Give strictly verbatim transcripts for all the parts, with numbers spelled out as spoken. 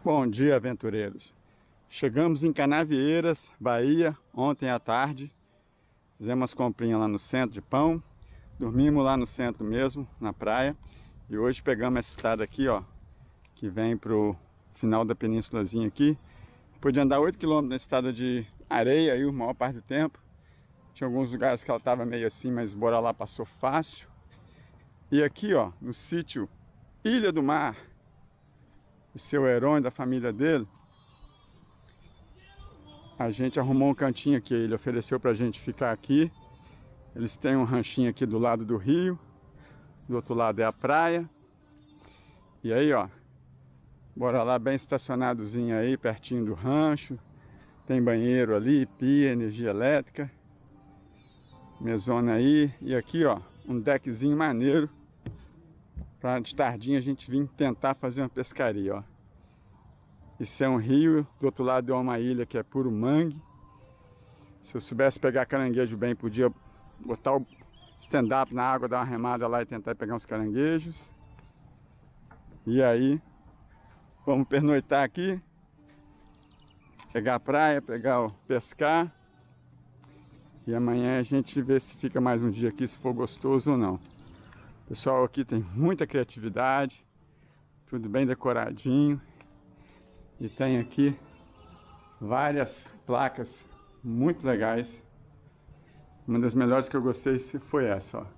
Bom dia, aventureiros. Chegamos em Canavieiras, Bahia, ontem à tarde. Fizemos umas comprinhas lá no centro de pão. Dormimos lá no centro mesmo, na praia. E hoje pegamos essa estrada aqui, ó, que vem pro final da penínsulazinha aqui. Pude andar oito quilômetros na estrada de areia aí, a maior parte do tempo. Tinha alguns lugares que ela tava meio assim, mas bora lá, passou fácil. E aqui, ó, no sítio Ilha do Mar, o seu Heron e da família dele, a gente arrumou um cantinho aqui, ele ofereceu pra gente ficar aqui. Eles têm um ranchinho aqui do lado do rio, do outro lado é a praia. E aí, ó, bora lá, bem estacionadozinho aí, pertinho do rancho. Tem banheiro ali, pia, energia elétrica, mesona aí. E aqui, ó, um deckzinho maneiro para de tardinha a gente vir tentar fazer uma pescaria, ó. Isso é um rio, do outro lado é uma ilha que é puro mangue. Se eu soubesse pegar caranguejo bem, podia botar o stand-up na água, dar uma remada lá e tentar pegar uns caranguejos. E aí, vamos pernoitar aqui, pegar a praia, pegar o pescar. E amanhã a gente vê se fica mais um dia aqui, se for gostoso ou não. O pessoal aqui tem muita criatividade, tudo bem decoradinho. E tem aqui várias placas muito legais. Uma das melhores que eu gostei foi essa, ó.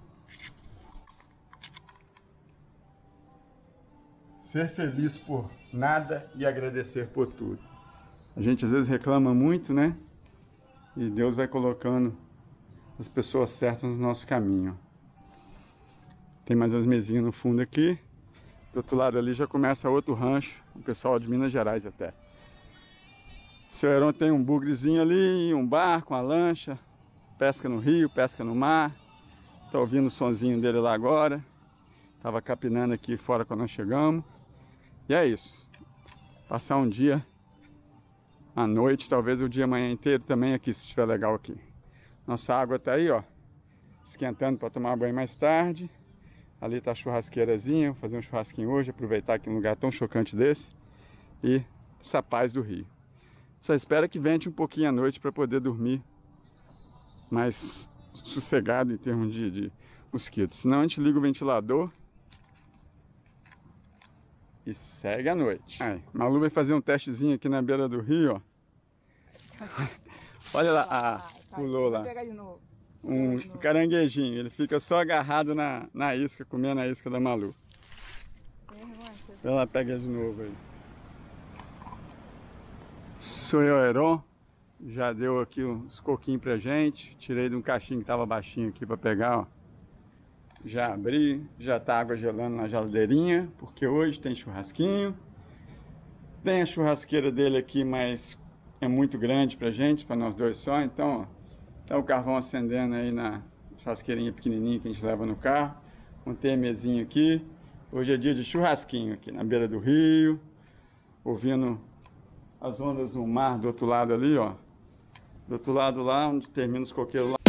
Ser feliz por nada e agradecer por tudo. A gente às vezes reclama muito, né? E Deus vai colocando as pessoas certas no nosso caminho. Tem mais umas mesinhas no fundo aqui. Do outro lado ali já começa outro rancho, o pessoal de Minas Gerais até. O seu Heron tem um bugrezinho ali, um barco, uma lancha. Pesca no rio, pesca no mar. Tá ouvindo o sonzinho dele lá agora. Tava capinando aqui fora quando nós chegamos. E é isso. Passar um dia à noite, talvez o dia amanhã inteiro também aqui, se estiver legal aqui. Nossa água tá aí, ó, esquentando para tomar banho mais tarde. Ali tá a churrasqueirazinha, vou fazer um churrasquinho hoje, aproveitar aqui um lugar tão chocante desse. E essa paz do rio. Só espero que vente um pouquinho à noite para poder dormir mais sossegado em termos de, de mosquitos. Senão a gente liga o ventilador e segue a noite. Aí, Malu vai fazer um testezinho aqui na beira do rio, ó. Olha lá, ah, pulou lá. Um caranguejinho, ele fica só agarrado na, na isca, comendo a isca da Malu. Ela pega de novo aí. Sou eu, Heron. Já deu aqui uns coquinhos pra gente. Tirei de um caixinho que tava baixinho aqui pra pegar, ó. Já abri, já tá água gelando na geladeirinha, porque hoje tem churrasquinho. Tem a churrasqueira dele aqui, mas é muito grande pra gente, pra nós dois só, então, ó. Tá o carvão acendendo aí na churrasqueirinha pequenininha que a gente leva no carro. Montei a mesinha aqui. Hoje é dia de churrasquinho aqui na beira do rio. Ouvindo as ondas do mar do outro lado ali, ó. Do outro lado lá, onde termina os coqueiros lá.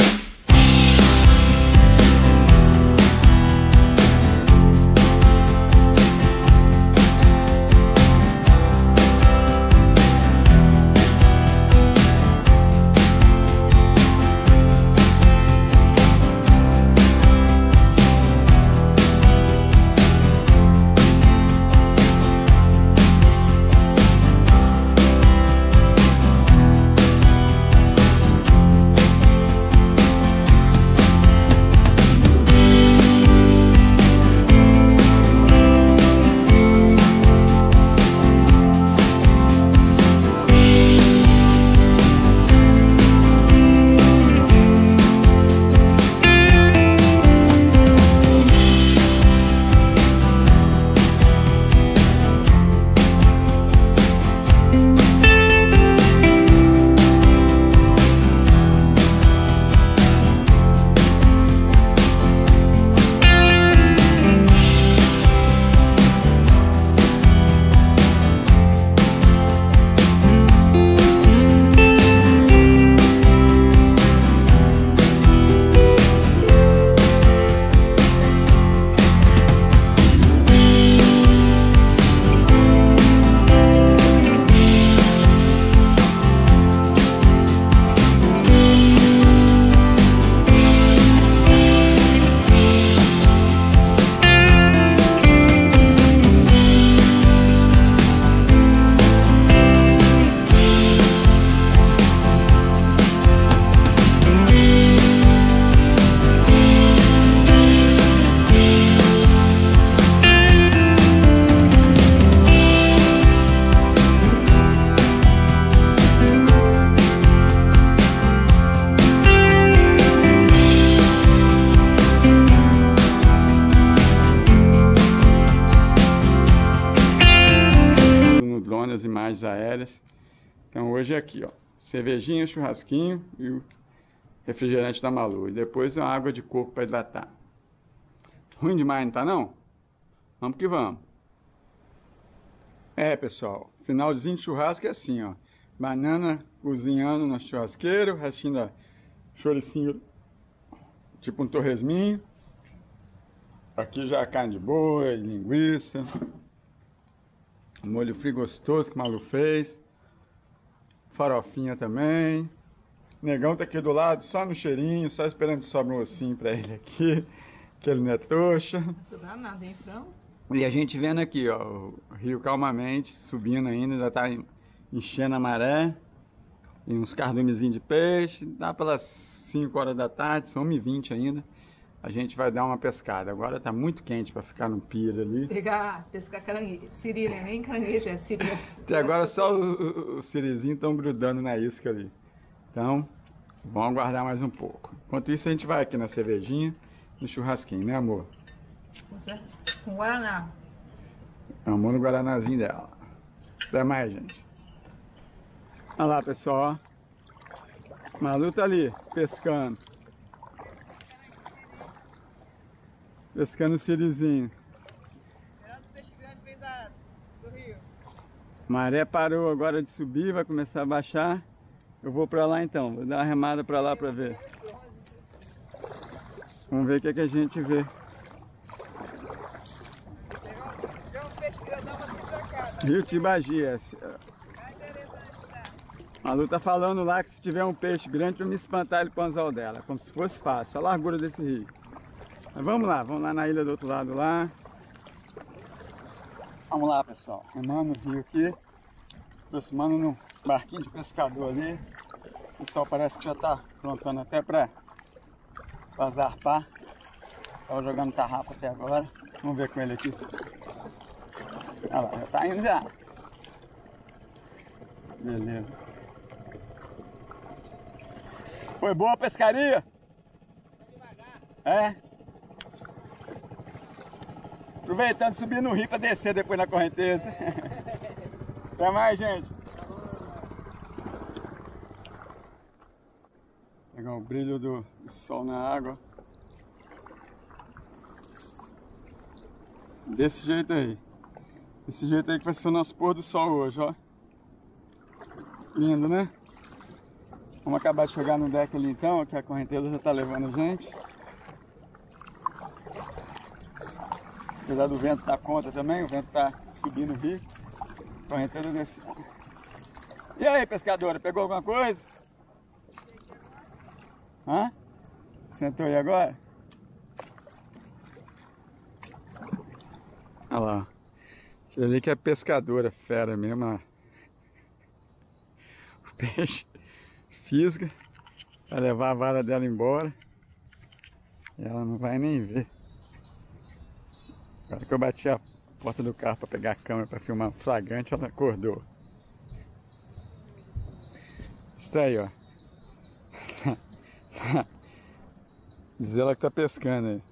as imagens aéreas. Então hoje é aqui, ó, cervejinha, churrasquinho e o refrigerante da Malu. E depois uma água de coco para hidratar. Ruim demais, não tá não? Vamos que vamos. É, pessoal, finalzinho de churrasco é assim, ó. Banana cozinhando no churrasqueiro, restinho da choricinho, tipo um torresminho. Aqui já a carne de boi, linguiça. Molho frio gostoso que o Malu fez. Farofinha também. O negão tá aqui do lado, só no cheirinho, só esperando que sobre um ossinho pra ele aqui. Que ele não é trouxa. Não sobrar nada, hein, frango? E a gente vendo aqui, ó, o rio calmamente, subindo ainda, já tá enchendo a maré. E uns cardumezinhos de peixe. Dá pelas cinco horas da tarde, são uma e vinte ainda. A gente vai dar uma pescada. Agora tá muito quente para ficar no pier ali. Pegar, pescar caranguejo. Siri, né? Nem caranguejo, é siri. Até agora só os sirizinhos estão grudando na isca ali. Então, vamos aguardar mais um pouco. Enquanto isso, a gente vai aqui na cervejinha, no churrasquinho, né, amor? Com guaraná. Amor no guaranazinho dela. Até mais, gente. Olha lá, pessoal. Malu tá ali, pescando. Pescando sirizinho. Maré parou agora de subir, vai começar a baixar. Eu vou pra lá então, vou dar uma remada pra lá pra ver. Vamos ver o que, é que a gente vê. Rio Tibagi. A Lu tá falando lá que se tiver um peixe grande pra me espantar ele com o anzol dela, como se fosse fácil, a largura desse rio. Mas vamos lá, vamos lá na ilha do outro lado lá. Vamos lá, pessoal, remando o rio aqui, aproximando no barquinho de pescador ali. O pessoal parece que já tá aprontando até pra, pra zarpar. Tava jogando tarrafa até agora. Vamos ver com ele aqui. Olha lá, já tá indo já. Beleza. Foi boa a pescaria? É? Aproveitando de subir no rio para descer depois na correnteza. Até mais, gente. Pegar o brilho do, do sol na água. Desse jeito aí. Desse jeito aí que vai ser o nosso pôr do sol hoje, ó. Lindo, né? Vamos acabar de chegar no deck ali então, que a correnteza já tá levando a gente. Apesar do vento dar conta também, o vento tá subindo o rio. Correnteza descendo. E aí, pescadora, pegou alguma coisa? Hã? Sentou aí agora? Olha lá. Aquilo ali que é pescadora, fera mesmo. Ó. O peixe fisga. Vai levar a vara dela embora. E ela não vai nem ver. Agora que eu bati a porta do carro para pegar a câmera para filmar flagrante, ela acordou. Isso aí, ó. Diz ela que tá pescando aí.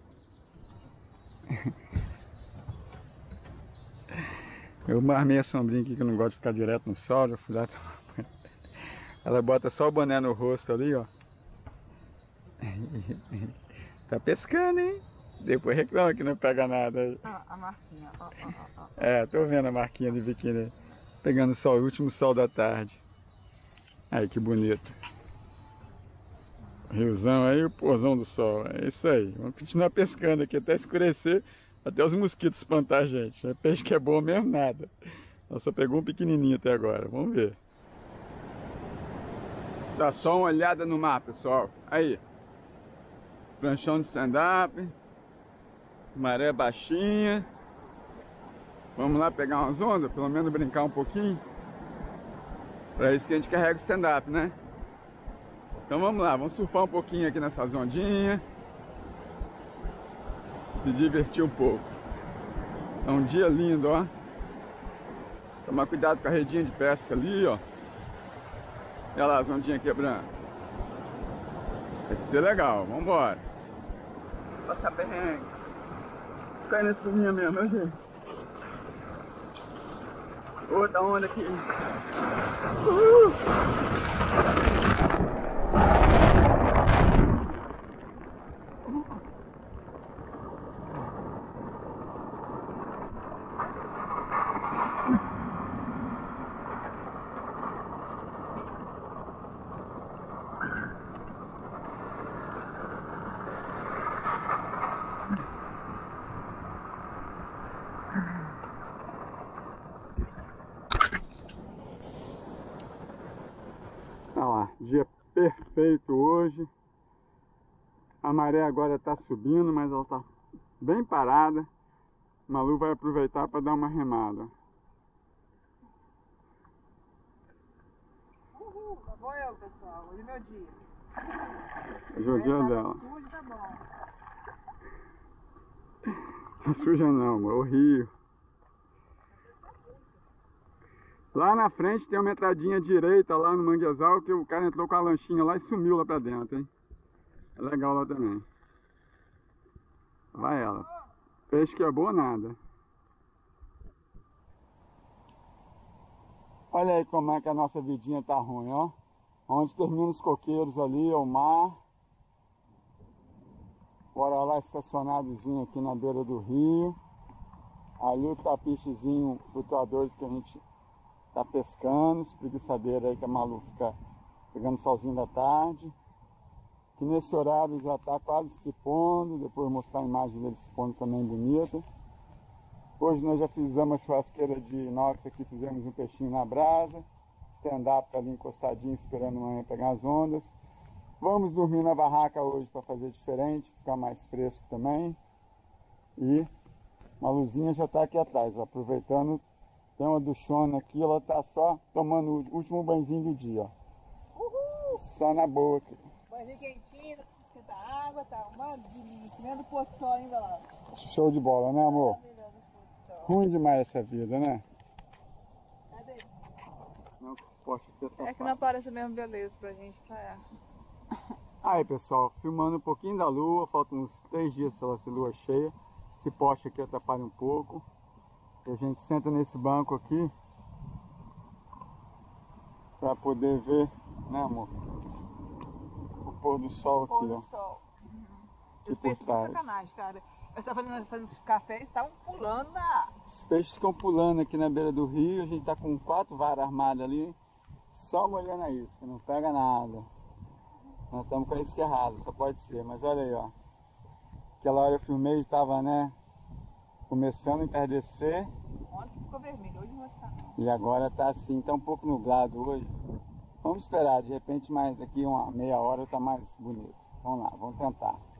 Eu armei a sombrinha aqui que eu não gosto de ficar direto no sol, já fui lá tomar banho. Ela bota só o boné no rosto ali, ó. Tá pescando, hein? Depois reclama que não pega nada aí. Ah, a marquinha, ó, ó, ó, ó. É, tô vendo a marquinha de biquíni pegando o sol, o último sol da tarde. Aí, que bonito. Riozão aí, o pôrzão do sol. É isso aí. Vamos continuar pescando aqui até escurecer, até os mosquitos espantar a gente. É peixe que é bom mesmo, nada. Ela só pegou um pequenininho até agora. Vamos ver. Dá só uma olhada no mar, pessoal. Aí. Pranchão de stand-up. Maré baixinha. Vamos lá pegar umas ondas, pelo menos brincar um pouquinho. Para isso que a gente carrega o stand-up, né? Então vamos lá, vamos surfar um pouquinho aqui nessas ondinhas. Se divertir um pouco. É um dia lindo, ó. Tomar cuidado com a redinha de pesca ali, ó. Olha lá as ondinhas quebrando. Vai ser legal, vamos embora. Passa perrengue. Cai nesse turminha mesmo, né, gente? Outra onda aqui. Uh! Olha lá, dia perfeito hoje. A maré agora está subindo, mas ela está bem parada. Malu vai aproveitar para dar uma remada. Uhul, lá vou eu, pessoal. Hoje é meu dia. Hoje é o dia dela. Hoje tá bom. Não suja não, amor, o rio. Lá na frente tem uma entradinha direita lá no manguezal que o cara entrou com a lanchinha lá e sumiu lá pra dentro, hein? É legal lá também. Vai ela. Peixe que é boa nada. Olha aí como é que a nossa vidinha tá ruim, ó. Onde termina os coqueiros ali é o mar. Bora lá estacionadozinho aqui na beira do rio. Ali o tapichezinho, flutuadores que a gente tá pescando, espreguiçadeira aí que a Malu fica pegando solzinho da tarde. Que nesse horário já tá quase se pondo, depois vou mostrar a imagem dele se pondo também bonita. Hoje nós já fizemos a churrasqueira de inox aqui, fizemos um peixinho na brasa. Stand-up tá ali encostadinho esperando amanhã pegar as ondas. Vamos dormir na barraca hoje para fazer diferente, ficar mais fresco também. E a Luzinha já tá aqui atrás, ó, aproveitando. Tem uma duchona aqui, ela tá só tomando o último banhozinho do dia, ó. Uhul. Só na boa aqui. Banhozinho quentinho, não precisa esquentar água, tá uma delícia. Vendo o pôr do sol ainda lá. Show de bola, né, amor? Ruim demais essa vida, né? Cadê? Não, poxa, É que não aparece a mesma beleza pra gente, pra... Aí, pessoal, filmando um pouquinho da lua, faltam uns três dias para ela ser lua cheia. Esse poste aqui atrapalha um pouco. E a gente senta nesse banco aqui para poder ver, né, amor? O pôr do sol aqui, pôr do ó. sol. Uhum. Aqui Os por peixes trás. são sacanagem, cara. Eu estava fazendo, fazendo café e estavam pulando na água. Os peixes ficam pulando aqui na beira do rio. A gente tá com quatro varas armadas ali, só molhando a isca, não pega nada. Nós estamos com a isca errada, só pode ser. Mas olha aí, ó. Aquela hora eu filmei, estava, né, começando a entardecer. Ontem ficou vermelho, hoje não vai ficar não. E agora tá assim, tá um pouco nublado hoje. Vamos esperar, de repente mais daqui uma meia hora tá mais bonito. Vamos lá, vamos tentar.